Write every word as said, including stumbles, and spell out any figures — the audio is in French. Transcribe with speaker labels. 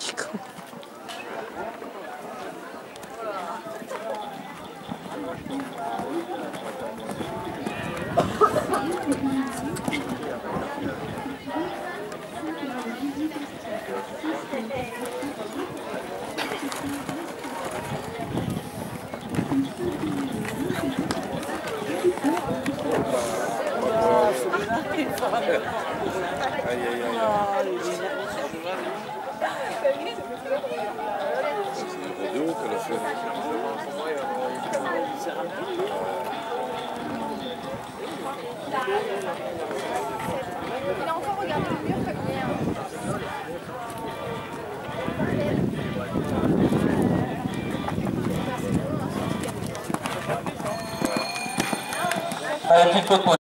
Speaker 1: petit con.
Speaker 2: Aïe aïe aïe. C'est une qu'elle a fait.
Speaker 3: Il a encore regardé le mur comme hier.
Speaker 4: Allez, petite pause.